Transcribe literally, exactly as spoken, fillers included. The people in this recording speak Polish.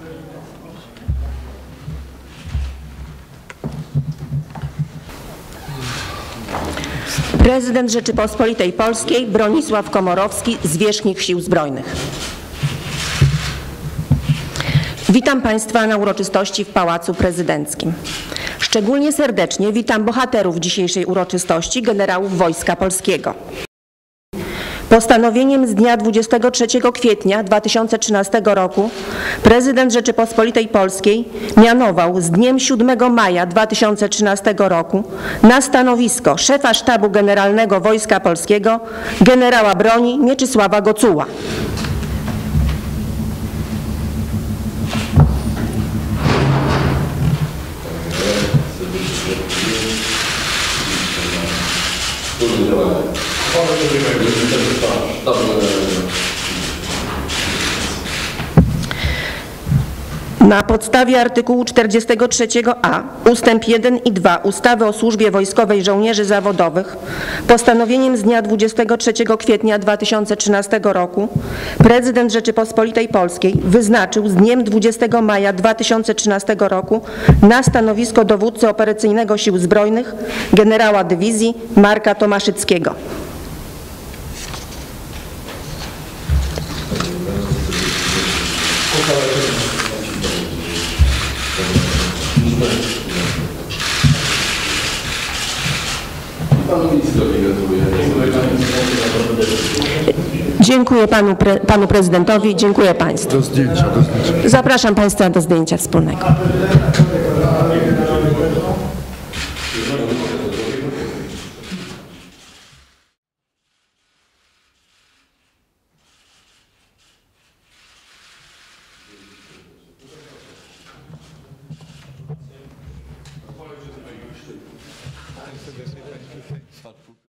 Prezydent Rzeczypospolitej Polskiej Bronisław Komorowski, zwierzchnik Sił Zbrojnych. Witam Państwa na uroczystości w Pałacu Prezydenckim. Szczególnie serdecznie witam bohaterów dzisiejszej uroczystości, generałów Wojska Polskiego. Postanowieniem z dnia dwudziestego trzeciego kwietnia dwa tysiące trzynastego roku prezydent Rzeczypospolitej Polskiej mianował z dniem siódmego maja dwa tysiące trzynastego roku na stanowisko szefa Sztabu Generalnego Wojska Polskiego generała broni Mieczysława Gocuła. Na podstawie artykułu czterdziestego trzeciego a ustęp jeden i dwa ustawy o służbie wojskowej żołnierzy zawodowych postanowieniem z dnia dwudziestego trzeciego kwietnia dwa tysiące trzynastego roku prezydent Rzeczypospolitej Polskiej wyznaczył z dniem dwudziestego maja dwa tysiące trzynastego roku na stanowisko dowódcy operacyjnego Sił Zbrojnych generała dywizji Marka Tomaszyckiego. Dziękuję panu, pre, panu prezydentowi, dziękuję państwu. Do zdjęcia, do zdjęcia. Zapraszam państwa do zdjęcia wspólnego. Serdecznie Państwu.